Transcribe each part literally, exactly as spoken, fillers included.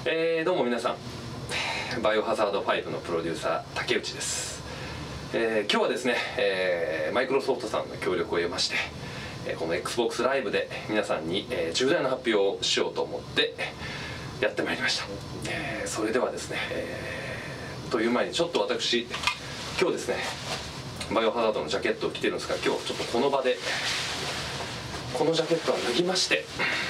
えー、どうも皆さん、バイオハザードファイブのプロデューサー竹内です。えー、今日はですね、えー、マイクロソフトさんの協力を得まして、えー、この Xbox ライブで皆さんに、えー、重大な発表をしようと思ってやってまいりました。えー、それではですね、えー、という前にちょっと私今日ですねバイオハザードのジャケットを着てるんですが、今日ちょっとこの場でこのジャケットは脱ぎまして、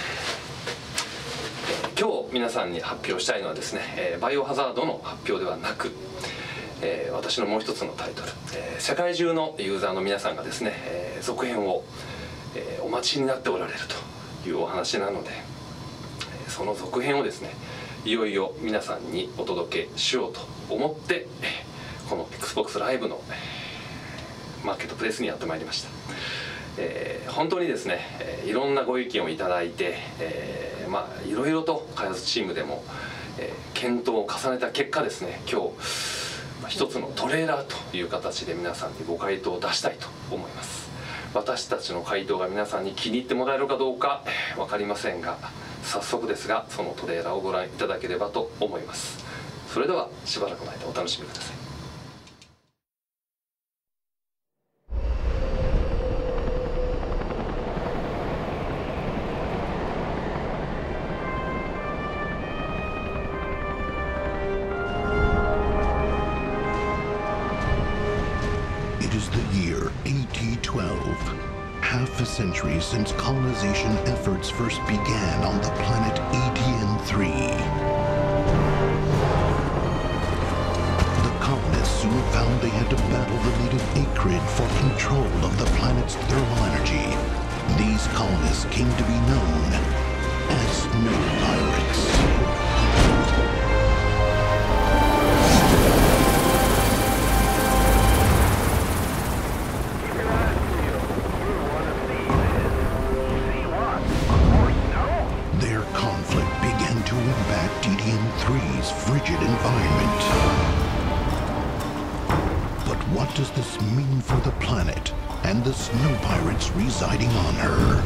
今日皆さんに発表したいのはですね、えー、バイオハザードの発表ではなく、えー、私のもう一つのタイトル、えー、世界中のユーザーの皆さんがですね、えー、続編を、えー、お待ちになっておられるというお話なので、えー、その続編をですねいよいよ皆さんにお届けしようと思って、えー、この Xbox ライブの、えー、マーケットプレイスにやってまいりました。えー、本当にですね、えー、いろんなご意見をいただいて、えー、まあいろいろと開発チームでも、えー、検討を重ねた結果ですね、今日、まあ、一つのトレーラーという形で皆さんにご回答を出したいと思います。私たちの回答が皆さんに気に入ってもらえるかどうか分かりませんが、早速ですがそのトレーラーをご覧いただければと思います。それではしばらくの間お楽しみください。 It is the year A T twelve, half a century since colonization efforts first began on the planet A T N three. The colonists soon found they had to battle the native Akrid for control of the planet's thermal energy. These colonists came to be known as Snow Pirates. A T N three's frigid environment. But what does this mean for the planet and the snow pirates residing on her?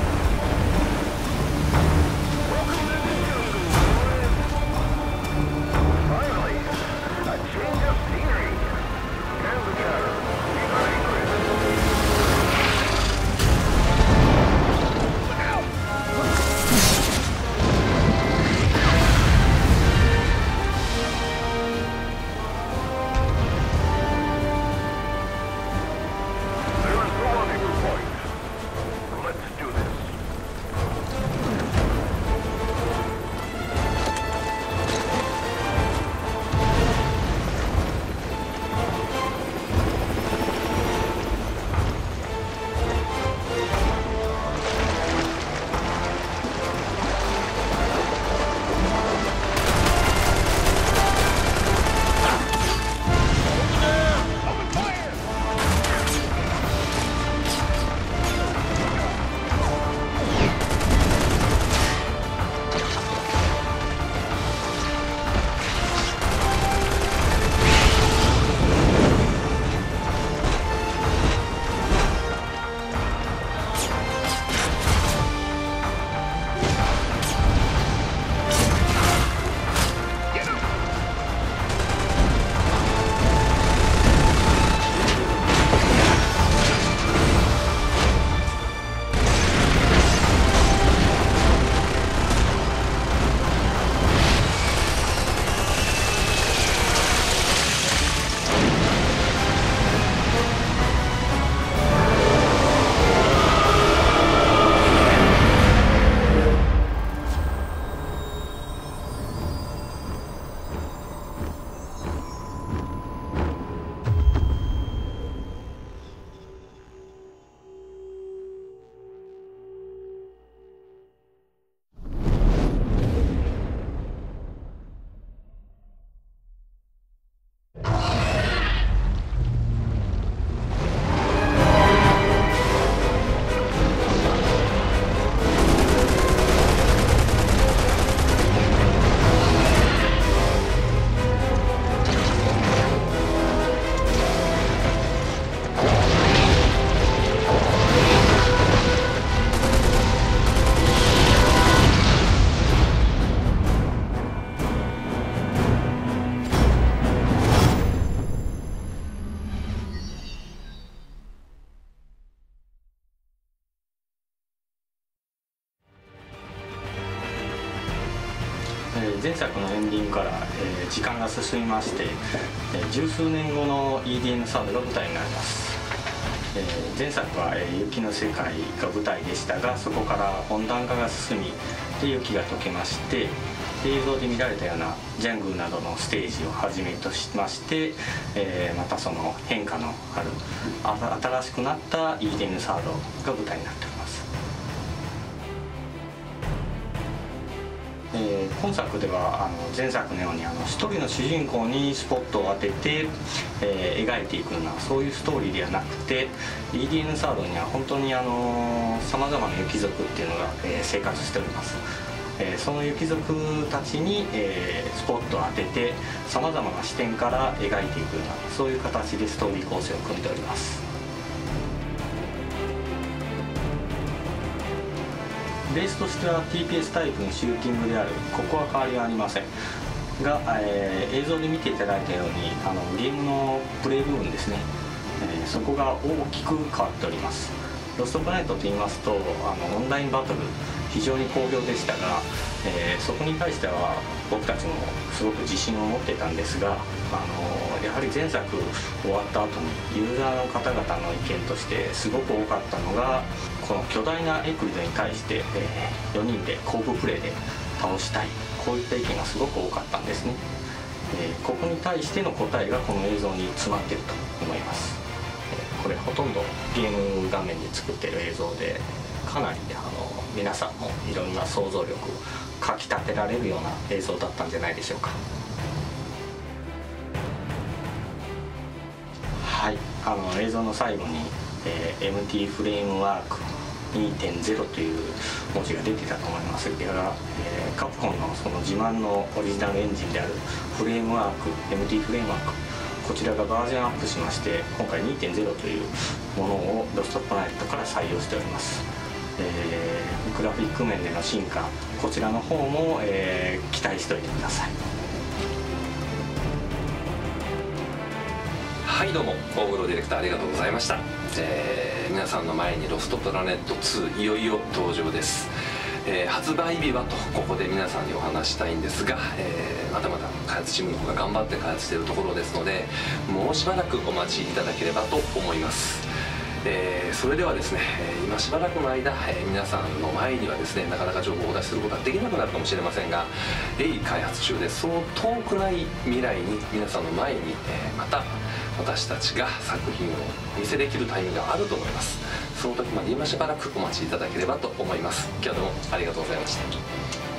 Finally, a change of scenery. And the chatter behind Let's do this. ー時間が進みまして、えー十数年後の イーディーエヌ サードが舞台になります。えー前作は、えー雪の世界が舞台でしたが、そこから温暖化が進みで雪が溶けまして、で映像で見られたようなジャングルなどのステージをはじめとしまして、えーまたその変化のあるあ新しくなった イーディーエヌ サードが舞台になっております。えー今作ではあの前作のようにあの一人の主人公にスポットを当てて、えー描いていくようなそういうストーリーではなくて、 イーディーエヌ サードには本当にさまざまな雪族っていうのが、えー生活しております。えーその雪族たちに、えースポットを当ててさまざまな視点から描いていくようなそういう形でストーリー構成を組んでおります。ベースとしては ティーピーエス タイプのシューティングである。ここは変わりはありませんが、えー映像で見ていただいたようにあのゲームのプレイ部分ですね、えーそこが大きく変わっております。ロストプラネットといいますとあのオンラインバトル非常に好評でしたが、えーそこに対しては僕たちもすごく自信を持っていたんですが、あのやはり前作終わった後にユーザーの方々の意見としてすごく多かったのが、この巨大なエクリドに対して、えーよにんでコーププレイで倒したい、こういった意見がすごく多かったんですね。えーここに対しての答えがこの映像に詰まっていると思います。えーこれほとんどゲーム画面で作っている映像で、かなりあの皆さんもいろんな想像力をかきたてられるような映像だったんじゃないでしょうか。はい、あの映像の最後に、えー、エムティー フレームワーク にてんゼロ という文字が出てたと思いますが、えー、カプコンのその自慢のオリジナルエンジンであるフレームワーク エムティー フレームワーク、こちらがバージョンアップしまして今回 にてんゼロ というものをロストプラネットから採用しております。えー、グラフィック面での進化、こちらの方も、えー、期待しておいてください。 はいどうも大黒ディレクターありがとうございました。えー皆さんの前にロストプラネットツーいよいよ登場です。えー発売日はとここで皆さんにお話したいんですが、えーまだまだ開発チームの方が頑張って開発しているところですので、もうしばらくお待ちいただければと思います。えーそれではですね、えー今しばらくの間、えー皆さんの前にはですねなかなか情報をお出しすることはできなくなるかもしれませんが、鋭意開発中でそう遠くない未来に皆さんの前に、えーまた私たちが作品をお見せできるタイミングがあると思います。その時まで今しばらくお待ちいただければと思います。今日はどうもありがとうございました。